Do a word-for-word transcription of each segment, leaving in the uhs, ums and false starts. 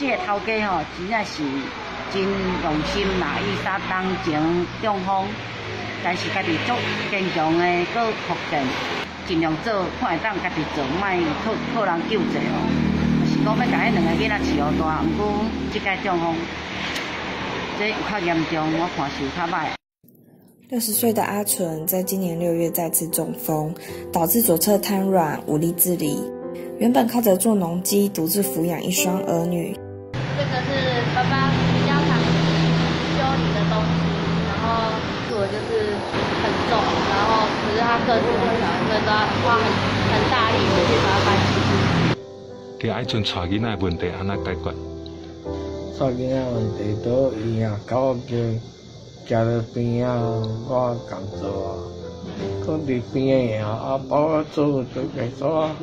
这个头家吼，真正是真用心啦。伊三当前中风，但是家己足坚强的，搁复健，尽量做，看会当家己做，莫靠靠人救济哦。是讲要甲迄两个囡仔饲好大，毋过即届中风，这有较严重，我看是有较歹。 六十岁的阿纯在今年六月再次中风，导致左侧瘫软，无力自理。原本靠着做农机独自抚养一双儿女。 这个是爸爸比较常修理的东西，然后做的就是很重，然后可是他个子很小，所以都要花很很大力的去把它搬起去。 伫爱阵带囡仔问题安怎解决？ 带囡仔问题都医院搞叫。行到边啊，我工作啊，搁伫边个啊，帮我做做工作啊。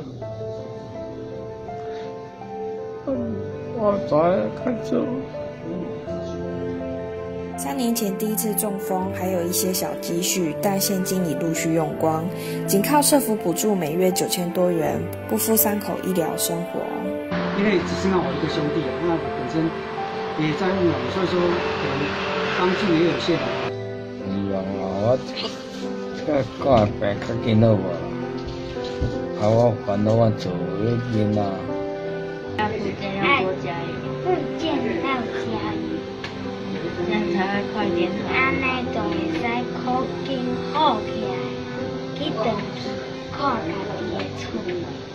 我在看做。 三年前第一次中风，还有一些小积蓄，但现金已陆续用光，仅靠社福补助每月九千多元，不敷三口医疗生活。 因为只剩下我一个兄弟啊，那本身也在务农，所以说可能。帮助也有限。 希望啊，我这个病较紧好无？啊，我烦恼我做迄囡仔。 要复健要多加油。 复健要加油， 这样才会快点好。 安尼就会使靠紧好起来，去长期靠家己的厝。